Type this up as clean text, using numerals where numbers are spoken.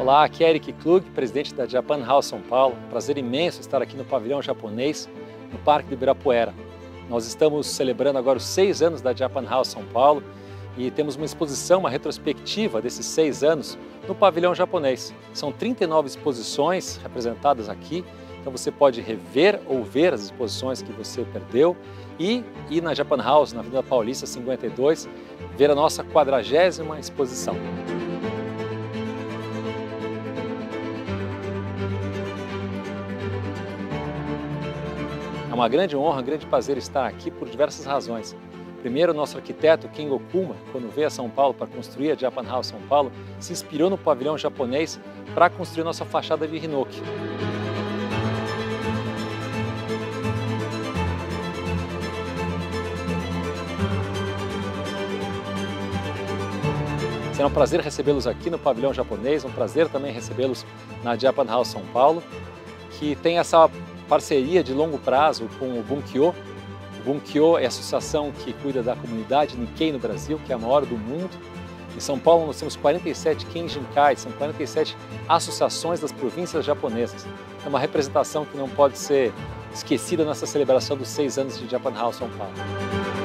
Olá, aqui é Eric Klug, presidente da Japan House São Paulo. Prazer imenso estar aqui no pavilhão japonês, no Parque do Ibirapuera. Nós estamos celebrando agora os 6 anos da Japan House São Paulo e temos uma exposição, uma retrospectiva desses 6 anos no pavilhão japonês. São 39 exposições representadas aqui, então você pode rever ou ver as exposições que você perdeu e ir na Japan House, na Avenida Paulista 52, ver a nossa 40ª exposição. É uma grande honra, um grande prazer estar aqui por diversas razões. Primeiro, nosso arquiteto Ken Okuma, quando veio a São Paulo para construir a Japan House São Paulo, se inspirou no pavilhão japonês para construir nossa fachada de Hinoki. Será um prazer recebê-los aqui no pavilhão japonês, um prazer também recebê-los na Japan House São Paulo, que tem essa parceria de longo prazo com o Bunkyo. O Bunkyo é a associação que cuida da comunidade Nikkei no Brasil, que é a maior do mundo. Em São Paulo nós temos 47 Kenjinkai, são 47 associações das províncias japonesas. É uma representação que não pode ser esquecida nessa celebração dos 6 anos de Japan House São Paulo.